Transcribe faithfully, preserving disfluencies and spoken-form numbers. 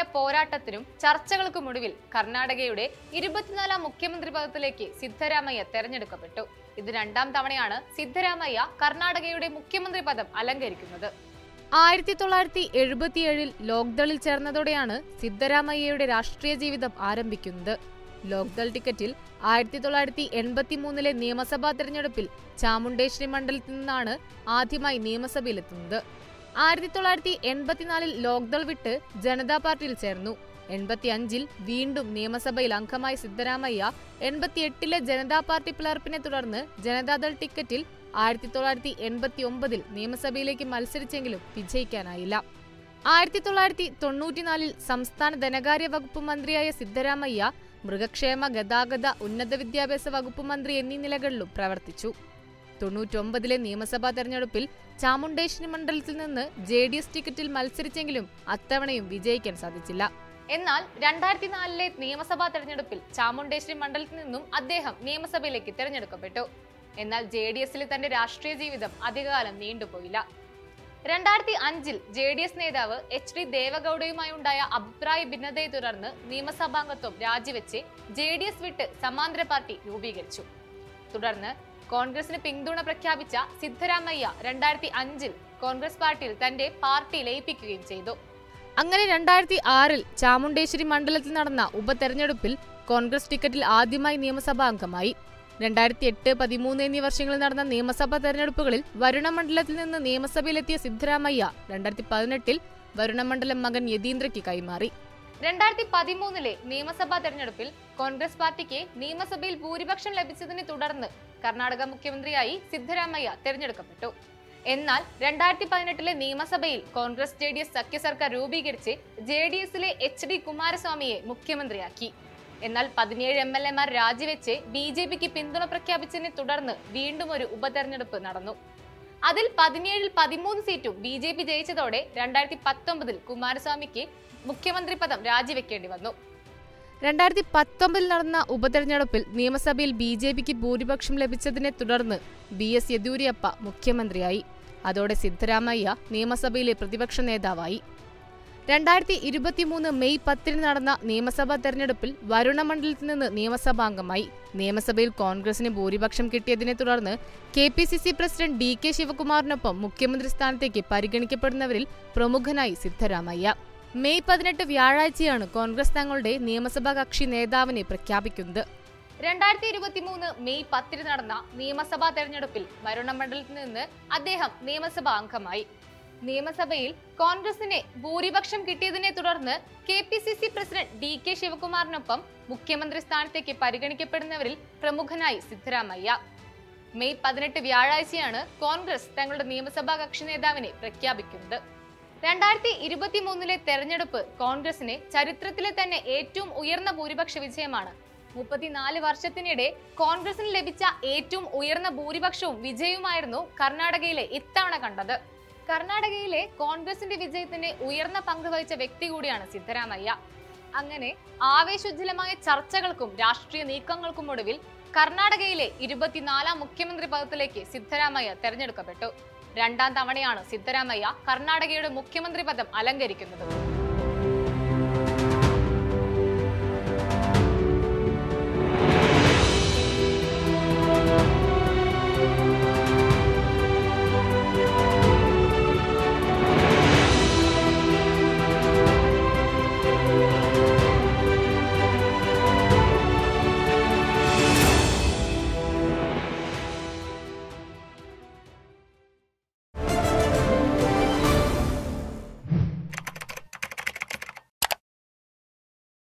പോരാട്ടത്തിനും ചർച്ചകൾക്കുമൊടുവിൽ കർണാടകയുടെ ഇരുപത്തിനാലാം മുഖ്യമന്ത്രി പദത്തിലേക്ക് സിദ്ധരാമയ്യ തെരഞ്ഞെടുക്കപ്പെട്ടു. ഇത് രണ്ടാം തവണയാണ് സിദ്ധരാമയ്യ കർണാടകയുടെ മുഖ്യമന്ത്രി പദം അലങ്കരിക്കുന്നത്. ആയിരത്തി തൊള്ളായിരത്തി എഴുപത്തിയേഴിൽ ലോക്ദളിൽ ചേർന്നതോടെയാണ് സിദ്ധരാമയ്യയുടെ രാഷ്ട്രീയ ജീവിതം ആരംഭിക്കുന്നത്. ലോക്ദൾ ടിക്കറ്റിൽ ആയിരത്തി തൊള്ളായിരത്തി എൺപത്തി മൂന്നിലെ നിയമസഭാ തെരഞ്ഞെടുപ്പിൽ ചാമുണ്ടേശ്വരി മണ്ഡലത്തിൽ നിന്നാണ് ആദ്യമായി നിയമസഭയിലെത്തുന്നത്. ആയിരത്തി തൊള്ളായിരത്തി എൺപത്തിനാലിൽ ലോക്ദൾ വിട്ട് ജനതാ പാർട്ടിയിൽ ചേർന്നു. എൺപത്തി അഞ്ചിൽ വീണ്ടും നിയമസഭയിൽ അംഗമായ സിദ്ധരാമയ്യ എൺപത്തിയെട്ടിലെ ജനതാ പാർട്ടി പിളർപ്പിനെ തുടർന്ന് ജനതാദൾ ടിക്കറ്റിൽ ആയിരത്തി തൊള്ളായിരത്തി എൺപത്തി ഒമ്പതിൽ നിയമസഭയിലേക്ക് മത്സരിച്ചെങ്കിലും വിജയിക്കാനായില്ല. ആയിരത്തി തൊള്ളായിരത്തി തൊണ്ണൂറ്റിനാലിൽ സംസ്ഥാന ധനകാര്യ വകുപ്പ് മന്ത്രിയായ സിദ്ധരാമയ്യ മൃഗക്ഷേമ, ഗതാഗത, ഉന്നത വിദ്യാഭ്യാസ വകുപ്പ് മന്ത്രി എന്നീ നിലകളിലും പ്രവർത്തിച്ചു. തൊണ്ണൂറ്റൊമ്പതിലെ നിയമസഭാ തെരഞ്ഞെടുപ്പിൽ ചാമുണ്ടേശ്വരി മണ്ഡലത്തിൽ നിന്ന് ജെ ഡി എസ് ടിക്കറ്റിൽ മത്സരിച്ചെങ്കിലും അത്തവണയും വിജയിക്കാൻ സാധിച്ചില്ല. എന്നാൽ രണ്ടായിരത്തി നാലിലെ നിയമസഭാ തെരഞ്ഞെടുപ്പിൽ ചാമുണ്ടേശ്വരി മണ്ഡലത്തിൽ നിന്നും അദ്ദേഹം നിയമസഭയിലേക്ക് തെരഞ്ഞെടുക്കപ്പെട്ടു. എന്നാൽ ജെ ഡി എസിലെ തന്റെ രാഷ്ട്രീയ ജീവിതം അധികകാലം നീണ്ടുപോയില്ല. രണ്ടായിരത്തി അഞ്ചിൽ ജെ ഡി എസ് നേതാവ് എച്ച് ഡി ദേവഗൌഡയുമായി ഉണ്ടായ അഭിപ്രായ ഭിന്നതയെ തുടർന്ന് നിയമസഭാംഗത്വം രാജിവെച്ച് ജെ ഡി എസ് വിട്ട് സമാന്തര പാർട്ടി രൂപീകരിച്ചു. തുടർന്ന് കോൺഗ്രസിന് പിന്തുണ പ്രഖ്യാപിച്ച സിദ്ധരാമയ്യ രണ്ടായിരത്തി അഞ്ചിൽ കോൺഗ്രസ് പാർട്ടിയിൽ തന്റെ പാർട്ടി ലയിപ്പിക്കുകയും ചെയ്തു. അങ്ങനെ രണ്ടായിരത്തി ആറിൽ ചാമുണ്ടേശ്വരി മണ്ഡലത്തിൽ നടന്ന ഉപതെരഞ്ഞെടുപ്പിൽ കോൺഗ്രസ് ടിക്കറ്റിൽ ആദ്യമായി നിയമസഭാ അംഗമായി. രണ്ടായിരത്തി എട്ട് പതിമൂന്ന് എന്നീ വർഷങ്ങളിൽ നടന്ന നിയമസഭാ തെരഞ്ഞെടുപ്പുകളിൽ വരുണ മണ്ഡലത്തിൽ നിന്ന് നിയമസഭയിലെത്തിയ സിദ്ധരാമയ്യ രണ്ടായിരത്തി പതിനെട്ടിൽ വരുണമണ്ഡലം മകൻ യതീന്ദ്രയ്ക്ക് കൈമാറി. രണ്ടായിരത്തി പതിമൂന്നിലെ നിയമസഭാ തെരഞ്ഞെടുപ്പിൽ കോൺഗ്രസ് പാർട്ടിക്ക് നിയമസഭയിൽ ഭൂരിപക്ഷം ലഭിച്ചതിനെ തുടർന്ന് കർണാടക മുഖ്യമന്ത്രിയായി സിദ്ധരാമയ്യ തെരഞ്ഞെടുക്കപ്പെട്ടു. എന്നാൽ രണ്ടായിരത്തി പതിനെട്ടിലെ നിയമസഭയിൽ കോൺഗ്രസ് ജെ ഡി എസ് സഖ്യ സർക്കാർ രൂപീകരിച്ച് ജെ ഡി എസിലെ എച്ച് ഡി കുമാരസ്വാമിയെ മുഖ്യമന്ത്രിയാക്കി. എന്നാൽ പതിനേഴ് എം എൽ എമാർ രാജിവെച്ച് ബി ജെ പിക്ക് പിന്തുണ പ്രഖ്യാപിച്ചതിനെ തുടർന്ന് വീണ്ടും ഒരു ഉപതെരഞ്ഞെടുപ്പ് നടന്നു. അതിൽ പതിനേഴിൽ പതിമൂന്ന് സീറ്റും ബി ജെ പി ജയിച്ചതോടെ രണ്ടായിരത്തി പത്തൊമ്പതിൽ കുമാരസ്വാമിക്ക് മുഖ്യമന്ത്രി പദം രാജിവെക്കേണ്ടി വന്നു. രണ്ടായിരത്തി പത്തൊമ്പതിൽ നടന്ന ഉപതെരഞ്ഞെടുപ്പിൽ നിയമസഭയിൽ ബി ജെ പിക്ക് ഭൂരിപക്ഷം ലഭിച്ചതിനെ തുടർന്ന് ബി എസ് യെദ്യൂരപ്പ മുഖ്യമന്ത്രിയായി. അതോടെ സിദ്ധരാമയ്യ നിയമസഭയിലെ പ്രതിപക്ഷ നേതാവായി. രണ്ടായിരത്തി ഇരുപത്തിമൂന്ന് മെയ് പത്തിന് നടന്ന നിയമസഭാ തെരഞ്ഞെടുപ്പിൽ വരുണ മണ്ഡലത്തിൽ നിന്ന് നിയമസഭാംഗമായി. നിയമസഭയിൽ കോൺഗ്രസിന് ഭൂരിപക്ഷം കിട്ടിയതിനെ തുടർന്ന് K P C C president D K ശിവകുമാറിനൊപ്പം മുഖ്യമന്ത്രി സ്ഥാനത്തേക്ക് പരിഗണിക്കപ്പെടുന്നവരിൽ പ്രമുഖനായി സിദ്ധരാമയ്യ. മെയ് പതിനെട്ട് വ്യാഴാഴ്ചയാണ് കോൺഗ്രസ് തങ്ങളുടെ നിയമസഭാ കക്ഷി നേതാവിനെ പ്രഖ്യാപിക്കുന്നത്. രണ്ടായിരത്തി ഇരുപത്തിമൂന്ന് മെയ് പത്തിന് നടന്ന നിയമസഭാ തെരഞ്ഞെടുപ്പിൽ വരുണ മണ്ഡലത്തിൽ നിന്ന് അദ്ദേഹം നിയമസഭാ അംഗമായി. നിയമസഭയിൽ കോൺഗ്രസിന് ഭൂരിപക്ഷം കിട്ടിയതിനെ തുടർന്ന് K P C C president D K ശിവകുമാറിനൊപ്പം മുഖ്യമന്ത്രി സ്ഥാനത്തേക്ക് പരിഗണിക്കപ്പെടുന്നവരിൽ പ്രമുഖനായി സിദ്ധരാമയ്യ. മെയ് പതിനെട്ട് വ്യാഴാഴ്ചയാണ് കോൺഗ്രസ് തങ്ങളുടെ നിയമസഭാ കക്ഷി നേതാവിനെ പ്രഖ്യാപിക്കുന്നത്. രണ്ടായിരത്തി ഇരുപത്തി മൂന്നിലെ തെരഞ്ഞെടുപ്പ് കോൺഗ്രസിന് ചരിത്രത്തിലെ തന്നെ ഏറ്റവും ഉയർന്ന ഭൂരിപക്ഷ വിജയമാണ്. മുപ്പത്തിനാല് വർഷത്തിനിടെ കോൺഗ്രസിന് ലഭിച്ച ഏറ്റവും ഉയർന്ന ഭൂരിപക്ഷവും വിജയവുമായിരുന്നു കർണാടകയിലെ ഇത്തവണ കണ്ടത്. കർണാടകയിലെ കോൺഗ്രസിന്റെ വിജയത്തിന് ഉയർന്ന പങ്ക് വഹിച്ച വ്യക്തി കൂടിയാണ് സിദ്ധരാമയ്യ. അങ്ങനെ ആവേശോജ്വലമായ ചർച്ചകൾക്കും രാഷ്ട്രീയ നീക്കങ്ങൾക്കും ഒടുവിൽ കർണാടകയിലെ ഇരുപത്തിനാലാം മുഖ്യമന്ത്രി പദത്തിലേക്ക് സിദ്ധരാമയ്യ തെരഞ്ഞെടുക്കപ്പെട്ടു. രണ്ടാം തവണയാണ് സിദ്ധരാമയ്യ കർണാടകയുടെ മുഖ്യമന്ത്രി പദം അലങ്കരിക്കുന്നത്.